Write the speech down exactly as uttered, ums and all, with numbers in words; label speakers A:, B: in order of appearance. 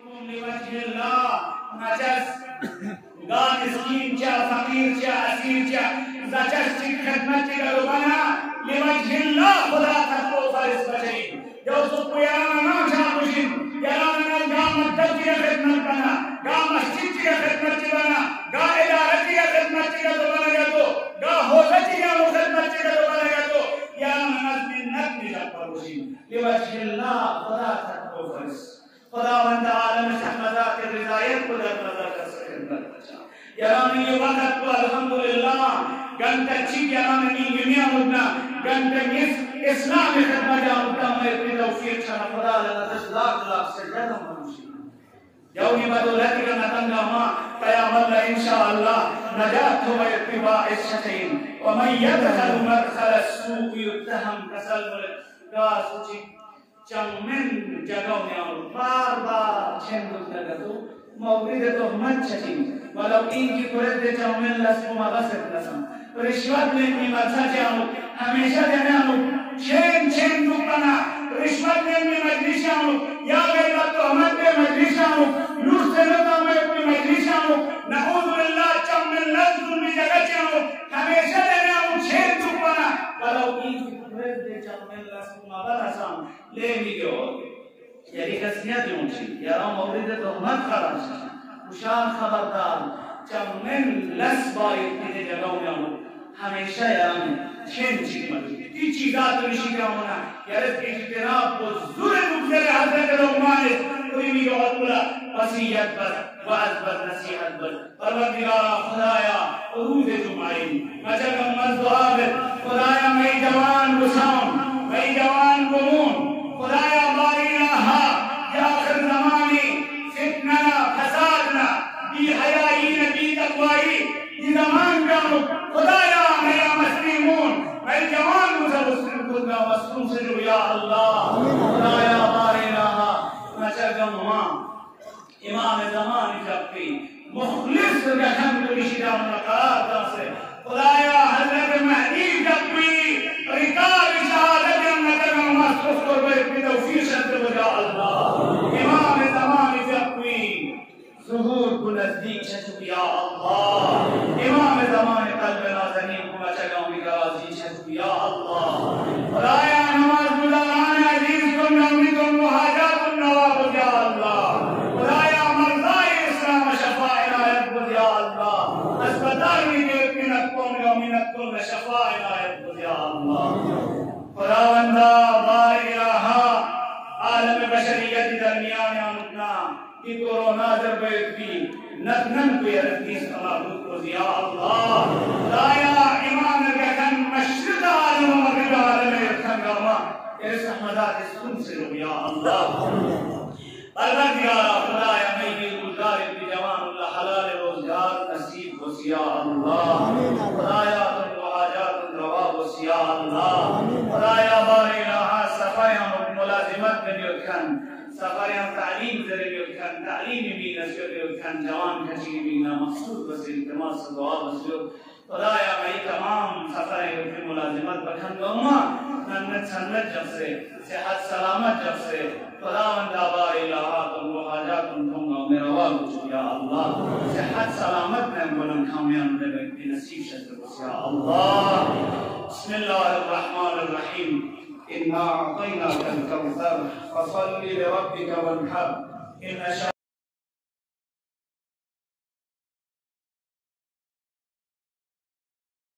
A: لوجه الله نجس گان اسکین چا فقیر چا اسیر چا زچس چی خدمت چی گلو بنا لوجه الله خدا تکو فرس بچین جو سکو یرانا نا چا بشین یرانا نا گا مدد چی خدمت بنا گا مسجد چی خدمت چی بنا گا ادارت چی خدمت چی گلو بنا گا تو گا حوزہ چی گلو خدمت چی گلو بنا گا تو یرانا نظم نت نجات پر بشین لوجه الله خدا تکو فرس خداوند عالم شہمدات رضایت کو در نظر کر سکندر بچا یرانی یہ وقت کو الحمدللہ گنتا چیک یرانی دنیا مدنا گنتا اسلام خدمہ جا مدنا میں اتنی توفیق چھانا خدا لنا تشلاق لاغ سے جنم منشی یونی بدولتی کا نتنگا ماں قیام اللہ انشاءاللہ نجات ہوا اتباع الشتین ومن یدخل مدخل السوق یتہم کسل ملک گاس چیک چمن جگہوں میں آؤں بار بار چھن دکھتا گا تو مورد تو مت چھتیں ولو این کی قرد دے چمن لسکو مغسط لسم رشوت لینے مدسا چاہوں ہمیشہ دینے آؤں چھن چھن دکھنا رشوت لینے مجلس آؤں یا بیتا تو ہمت دے مجلس آؤں لوٹ سے لتا میں اپنی مجلس آؤں نعوذ باللہ چمن لسکو میں جگہ چاہوں ہمیشہ دینے آؤں چھن دکھنا ولو این کی قرد دے چمن لسکو مغسط لے میگه یعنی قسمیت اونچی یارا مورد تهمت قرار شد خوشحال خبردار چمن لس باید دیده جگاو میامو همیشه یارا چند چیز مدید تی چیزات نشی بیامونا یارت اجتناب و زور مبزر حضرت رحمان کوئی میگه حضورا وسیعت بر وعد بر نصیحت بر پروردگارا خدایا عروض جمعی مجگم مزدوها بر خدایا می جوان بسام می جوان بمون خدایا بارینا یا آخر زمانی فتننا فسادنا بی حیائین بی تقوائی بی زمان جانو خدایا میرا مسلیمون میں جوان مجھے مسلم خودنا وسلم سے جو یا اللہ خدایا بارینا نچگم ماں امام زمان جبکی مخلص رحم کلیشی جامنا قرار دا سے خدایا حضرت مہدی جبکی رکاب شہادت نکرم مصرف قربے کی توفیق شد وجہ اللہ امام زمان جبکی ظہور کو نزدیک شد یا اللہ امام زمان قلب نازنین کو مچگاں بھی گرازی شد یا اللہ خدایا نماز گزاران عزیز کن نمی کن محاجات النواب یا اللہ خدایا مرضائی اسلام شفاء عنایت بود یا اللہ اسپتال میں دیکھ منت کن یا منت کن شفاء عنایت بود یا اللہ خداوندہ باری رہا عالم بشریت درمیان آمدنا کہ کورونا در بیت بھی نتنن کو یرکیس اللہ کو یا اللہ خدایا ایمان رکھن مشرق عالم و مغرب عالم رکھن گاما اس احمدات سن سے رو یا اللہ پروردگارا خدایا میری گزار ابن جوان اللہ حلال روزگار نصیب ہو یا اللہ خدایا تن وحاجات روا ہو یا اللہ خدایا باری رہا صفائیاں ملازمت میں بیوتکن صفائیاں تعلیم ذرے بیوتکن تعلیم بھی نشکر بیوتکن جوان کھچی بھی نا مقصود بس التماس دعا بسلو خدایا میں تمام صفائیاں کی ملازمت بکھن گوما ننت سنت جب سے صحت سلامت جب سے خداوند باری رہا تم وحاجات تمگا میرا والو یا اللہ صحت سلامت میں بلن کامیان لگے نصیب شد یا اللہ بسم اللہ الرحمن الرحیم إنا أعطيناك الكوثر فصل لربك وانحر إن